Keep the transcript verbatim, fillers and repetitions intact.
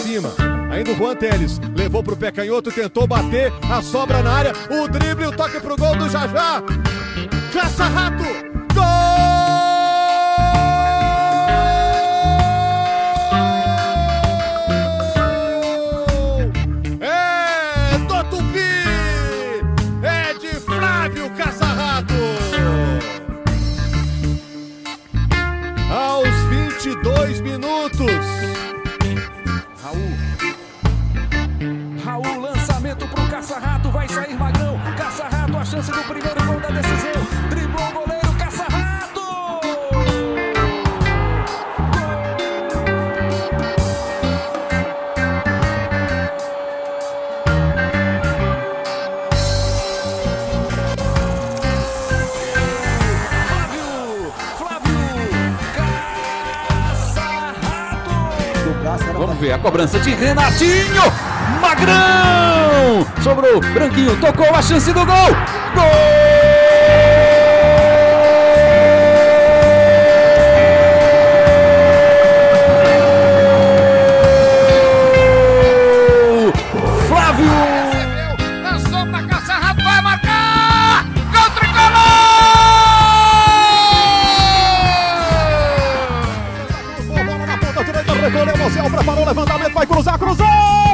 cima. Ainda o Juan Teles levou pro pé canhoto, tentou bater, a sobra na área, o drible, o toque pro gol do Jajá. Caça-Rato, gol! É do Tupi, é de Flávio Caça-Rato. Aos vinte e dois minutos. Raul. Raul, lançamento pro Caça-Rato, vai sair Magrão. Caça-Rato, a chance do primeiro gol da decisão. Driblou o goleiro, Caça-Rato! Flávio, Flávio, Caça-Rato! Vamos ver a cobrança de Renatinho. Magrão! Sobrou, Branquinho, tocou a chance do gol! Gol! Flávio! Recebeu, lançou pra Caça-Rato, vai marcar! Gol tricolor! Bola na ponta direita, recolheu o Marcel, preparou o levantamento, vai cruzar, cruzou!